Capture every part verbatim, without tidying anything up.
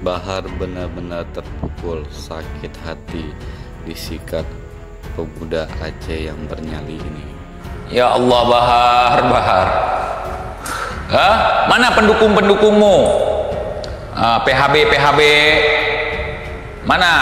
Bahar benar-benar terpukul, sakit hati disikat pemuda Aceh yang bernyali ini. Ya Allah, Bahar, Bahar. Hah? Mana pendukung-pendukungmu? Ah, P H B, P H B. Mana?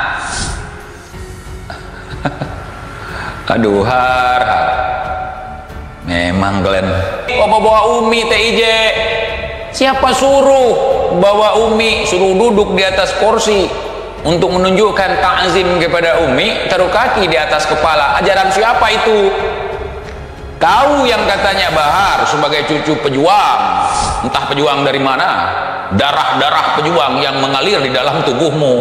Aduh, Har, Har. Memang kalian. Oh, bawa Umi T I J. Siapa suruh bawa Umi, suruh duduk di atas kursi untuk menunjukkan ta'zim kepada Umi, taruh kaki di atas kepala? Ajaran siapa itu? Kau yang katanya Bahar sebagai cucu pejuang, entah pejuang dari mana, darah-darah pejuang yang mengalir di dalam tubuhmu.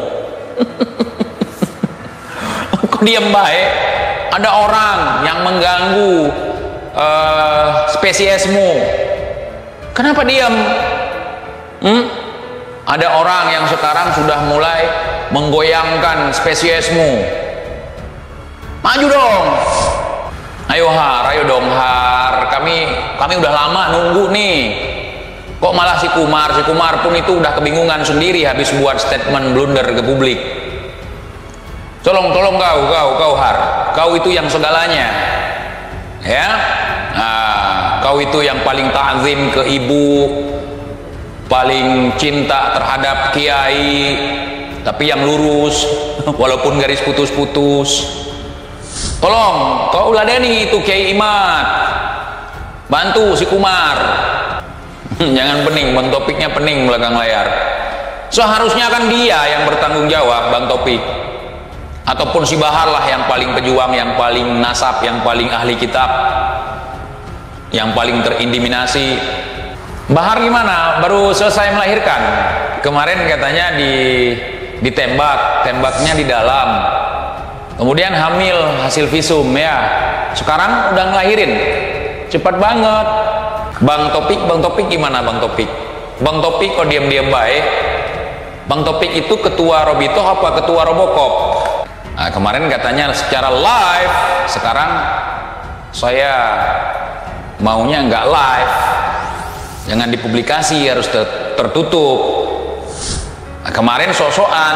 Kok diam baik? Ada orang yang mengganggu uh, spesiesmu. Kenapa diam? Hmm? Ada orang yang sekarang sudah mulai menggoyangkan spesiesmu. Maju dong. Ayo Har, ayo dong Har. Kami kami udah lama nunggu nih. Kok malah si Kumar, si Kumar pun itu udah kebingungan sendiri habis buat statement blunder ke publik. Tolong, tolong kau, kau, kau Har. Kau itu yang segalanya. Ya. Nah, kau itu yang paling ta'zim ke ibu, paling cinta terhadap kiai, tapi yang lurus, walaupun garis putus-putus. Tolong, kau ladeni itu Kiai Imad, bantu si Kumar. Jangan pening, Bang Topiknya pening belakang layar. Seharusnya kan dia yang bertanggung jawab, Bang Topik, ataupun si Bahar lah yang paling pejuang, yang paling nasab, yang paling ahli kitab, yang paling terindiminasi. Bahar gimana? Baru selesai melahirkan. Kemarin katanya di ditembak, tembaknya di dalam. Kemudian hamil hasil visum ya. Sekarang udah ngelahirin. Cepat banget. Bang Topik, Bang Topik gimana Bang Topik? Bang Topik kok diam-diam baik? Bang Topik itu ketua Robitoh apa ketua Robocop? Nah, kemarin katanya secara live, sekarang saya maunya nggak live, jangan dipublikasi, harus tertutup. Nah, kemarin sok-sokan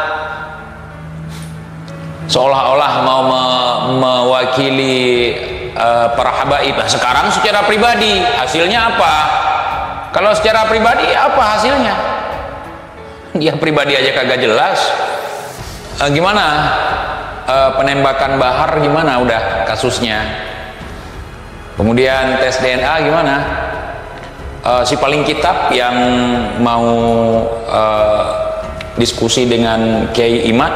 seolah-olah mau me mewakili uh, para habaib. Nah, sekarang secara pribadi hasilnya apa? Kalau secara pribadi apa hasilnya? Dia pribadi aja kagak jelas. Uh, gimana uh, penembakan Bahar gimana udah kasusnya? Kemudian tes D N A gimana? Uh, si paling kitab yang mau uh, diskusi dengan Kiai Imad,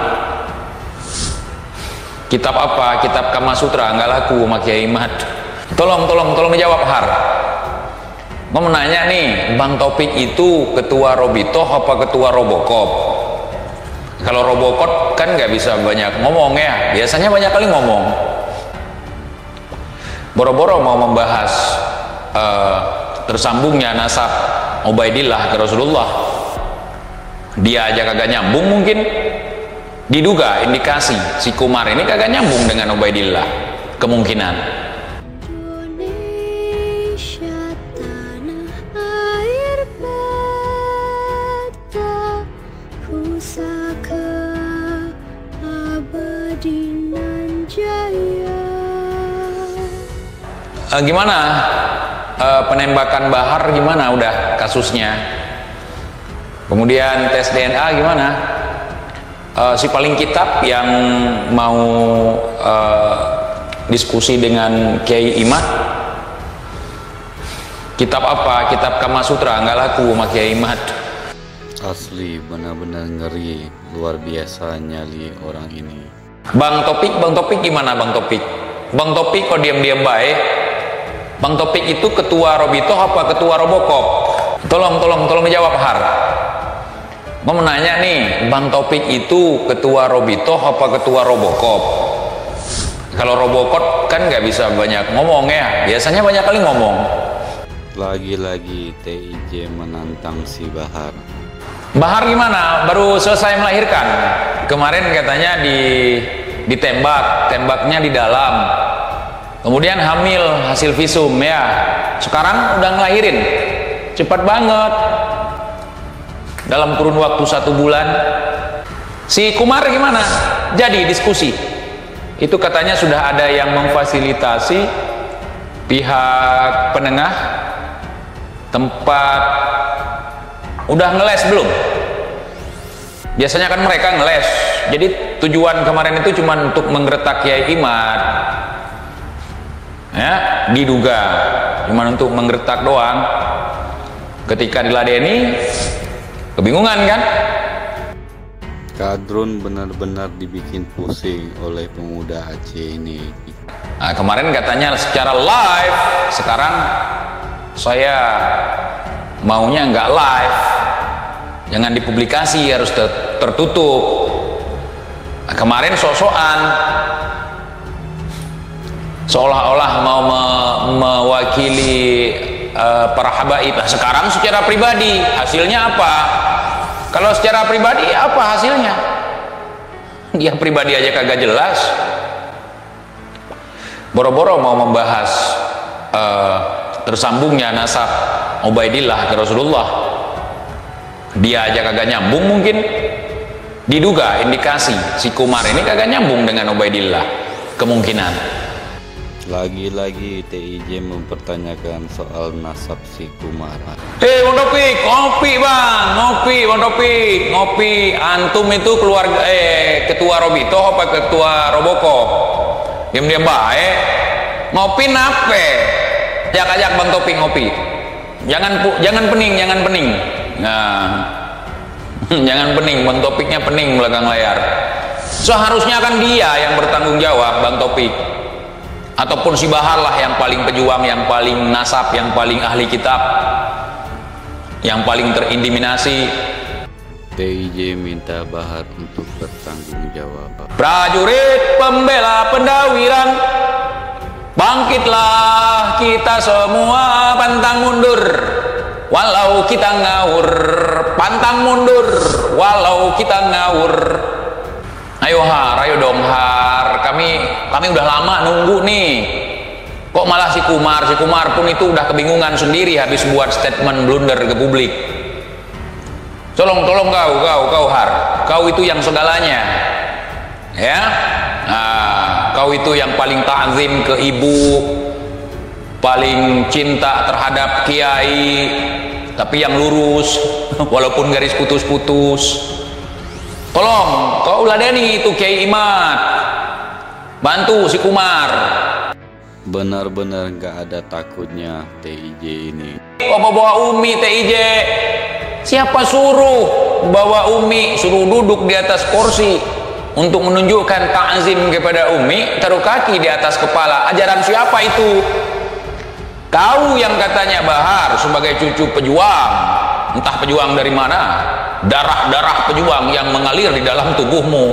kitab apa? Kitab Kama Sutra, nggak laku sama Kiai Imad. Tolong, tolong, tolong menjawab Har. Mau menanya nih, Bang Topik itu ketua Robitoh apa ketua Robocop? Kalau Robocop kan nggak bisa banyak ngomong ya, biasanya banyak kali ngomong. Boro-boro mau membahas uh, tersambungnya nasab Ubaidillah ke Rasulullah, dia aja kagak nyambung. Mungkin diduga indikasi si Kumar ini kagak nyambung dengan Ubaidillah, kemungkinan. Indonesia tanah air beta, pusaka abadi nan jaya. Uh, gimana uh, penembakan Bahar gimana udah kasusnya? Kemudian tes D N A gimana? Uh, si paling kitab yang mau uh, diskusi dengan Kiai Imad, kitab apa? Kitab Kama Sutra, nggak laku sama Kiai Imad. Asli benar-benar ngeri, luar biasa nyali orang ini. Bang Topik, Bang Topik gimana Bang Topik? Bang Topik kok diam-diam baik? Bang Topik itu ketua Robitoh apa ketua Robocop? Tolong, tolong, tolong menjawab Har. Mau menanya nih, Bang Topik itu ketua Robitoh apa ketua Robocop? Kalau Robocop kan nggak bisa banyak ngomong ya, biasanya banyak kali ngomong. Lagi-lagi T I J menantang si Bahar. Bahar gimana? Baru selesai melahirkan. Kemarin katanya di ditembak, tembaknya di dalam. Kemudian hamil hasil visum ya. Sekarang udah ngelahirin. Cepat banget. dalam kurun waktu satu bulan. Si Kumar gimana? Jadi diskusi. Itu katanya sudah ada yang memfasilitasi pihak penengah tempat. Udah ngeles belum? Biasanya kan mereka ngeles. Jadi tujuan kemarin itu cuma untuk menggertak Kiai Imad. Ya, diduga cuma untuk menggertak doang. Ketika diladeni, kebingungan kan? Kadrun benar-benar dibikin pusing oleh pemuda Aceh ini. Nah, kemarin katanya secara live, sekarang saya maunya nggak live, jangan dipublikasi, harus ter tertutup. Nah, kemarin sok-sokan, seolah-olah mau me mewakili uh, para habaib. Nah, sekarang secara pribadi, hasilnya apa? Kalau secara pribadi apa hasilnya? Dia pribadi aja kagak jelas. Boro-boro mau membahas uh, tersambungnya nasab Ubaidillah ke Rasulullah. Dia aja kagak nyambung mungkin. Diduga indikasi si Kumar ini kagak nyambung dengan Ubaidillah. Kemungkinan. Lagi-lagi T I J mempertanyakan soal nasab si Kumar. Eh, Bang Topik, ngopi bang, ngopi, Bang Topik, ngopi. Antum itu keluarga, eh, ketua Robito apa ketua Roboko? Diam-diam baik. Ngopi nape? Ajak-ajak Bang Topik ngopi. Jangan, jangan pening, jangan pening. Nah, jangan pening. Bang Topiknya pening belakang layar. Seharusnya kan dia yang bertanggung jawab, Bang Topik. Ataupun si Bahar lah yang paling pejuang, yang paling nasab, yang paling ahli kitab, yang paling terindiminasi. T I J minta Bahar untuk bertanggung jawab. Prajurit pembela pendawiran, bangkitlah kita semua, pantang mundur walau kita ngawur, pantang mundur walau kita ngawur. Ayo Har, ayo dong Har, kami kami udah lama nunggu nih. Kok malah si Kumar, si Kumar pun itu udah kebingungan sendiri habis buat statement blunder ke publik. Tolong, tolong kau, kau, kau Har, kau itu yang segalanya, ya. Nah, kau itu yang paling ta'zim ke ibu, paling cinta terhadap kiai, tapi yang lurus, walaupun garis putus-putus. Tolong, kau ladeni itu Kiai Imad, bantu si Kumar. Benar-benar gak ada takutnya T I J ini. Apa bawa Umi T I J? Siapa suruh bawa Umi? Suruh duduk di atas kursi untuk menunjukkan ta'zim kepada Umi, taruh kaki di atas kepala. Ajaran siapa itu? Kau yang katanya Bahar sebagai cucu pejuang, entah pejuang dari mana, darah-darah pejuang yang mengalir di dalam tubuhmu.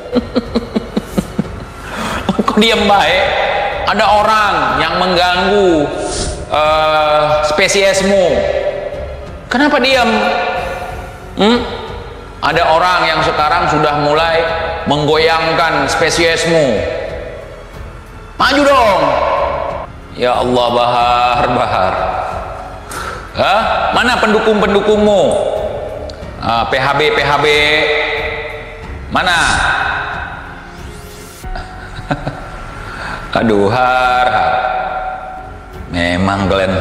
Kok diam baik? Ada orang yang mengganggu uh, spesiesmu. Kenapa diam? Hmm? Ada orang yang sekarang sudah mulai menggoyangkan spesiesmu. Maju dong. Ya Allah, Bahar, Bahar. Hah? Mana pendukung-pendukungmu? Ah, P H B, P H B. Mana? Aduh, Har, Har. Memang Glenn.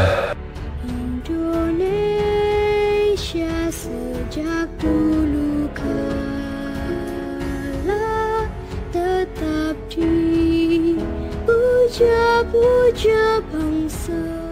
Indonesia sejak dulu kala tetap dipuja-puja bangsa.